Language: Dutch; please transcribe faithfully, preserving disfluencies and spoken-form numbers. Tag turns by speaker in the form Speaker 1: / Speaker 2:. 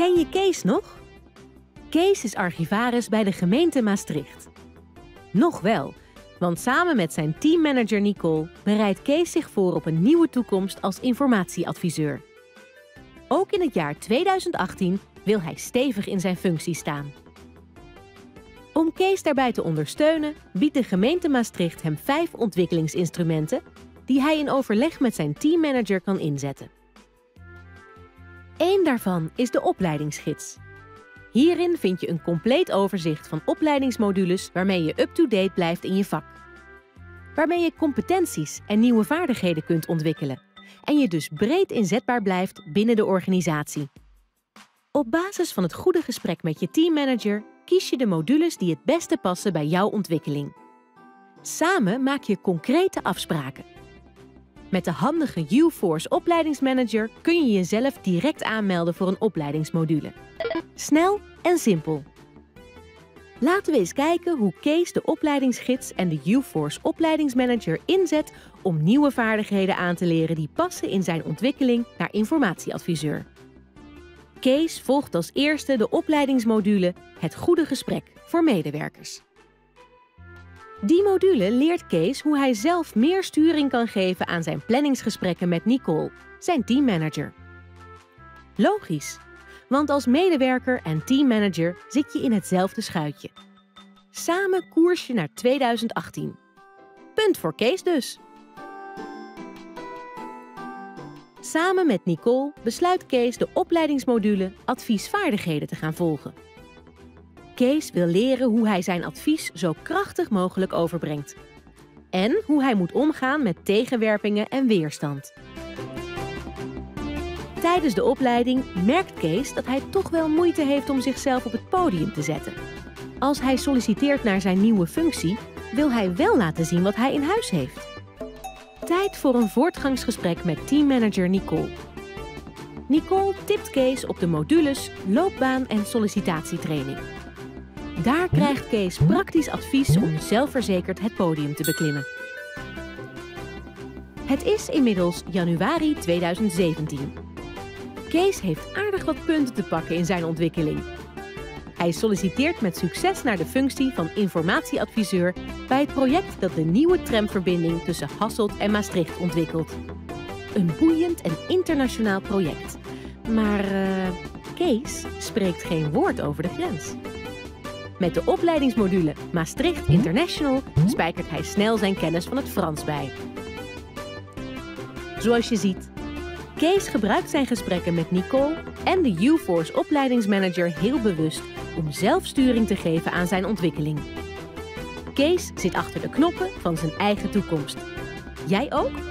Speaker 1: Ken je Kees nog? Kees is archivaris bij de gemeente Maastricht. Nog wel, want samen met zijn teammanager Nicole bereidt Kees zich voor op een nieuwe toekomst als informatieadviseur. Ook in het jaar tweeduizend achttien wil hij stevig in zijn functie staan. Om Kees daarbij te ondersteunen, biedt de gemeente Maastricht hem vijf ontwikkelingsinstrumenten die hij in overleg met zijn teammanager kan inzetten. Eén daarvan is de opleidingsgids. Hierin vind je een compleet overzicht van opleidingsmodules waarmee je up-to-date blijft in je vak. Waarmee je competenties en nieuwe vaardigheden kunt ontwikkelen en je dus breed inzetbaar blijft binnen de organisatie. Op basis van het goede gesprek met je teammanager kies je de modules die het beste passen bij jouw ontwikkeling. Samen maak je concrete afspraken. Met de handige UForce opleidingsmanager kun je jezelf direct aanmelden voor een opleidingsmodule. Snel en simpel. Laten we eens kijken hoe Kees de opleidingsgids en de UForce opleidingsmanager inzet om nieuwe vaardigheden aan te leren die passen in zijn ontwikkeling naar informatieadviseur. Kees volgt als eerste de opleidingsmodule Het Goede Gesprek voor medewerkers. Die module leert Kees hoe hij zelf meer sturing kan geven aan zijn planningsgesprekken met Nicole, zijn teammanager. Logisch, want als medewerker en teammanager zit je in hetzelfde schuitje. Samen koers je naar tweeduizend achttien. Punt voor Kees dus. Samen met Nicole besluit Kees de opleidingsmodule Adviesvaardigheden te gaan volgen. Kees wil leren hoe hij zijn advies zo krachtig mogelijk overbrengt. En hoe hij moet omgaan met tegenwerpingen en weerstand. Tijdens de opleiding merkt Kees dat hij toch wel moeite heeft om zichzelf op het podium te zetten. Als hij solliciteert naar zijn nieuwe functie, wil hij wel laten zien wat hij in huis heeft. Tijd voor een voortgangsgesprek met teammanager Nicole. Nicole tipt Kees op de modules loopbaan en sollicitatietraining. Daar krijgt Kees praktisch advies om zelfverzekerd het podium te beklimmen. Het is inmiddels januari tweeduizend zeventien. Kees heeft aardig wat punten te pakken in zijn ontwikkeling. Hij solliciteert met succes naar de functie van informatieadviseur bij het project dat de nieuwe tramverbinding tussen Hasselt en Maastricht ontwikkelt. Een boeiend en internationaal project. Maar uh, Kees spreekt geen woord over de grens. Met de opleidingsmodule Maastricht International spijkert hij snel zijn kennis van het Frans bij. Zoals je ziet, Kees gebruikt zijn gesprekken met Nicole en de UForce opleidingsmanager heel bewust om zelfsturing te geven aan zijn ontwikkeling. Kees zit achter de knoppen van zijn eigen toekomst. Jij ook?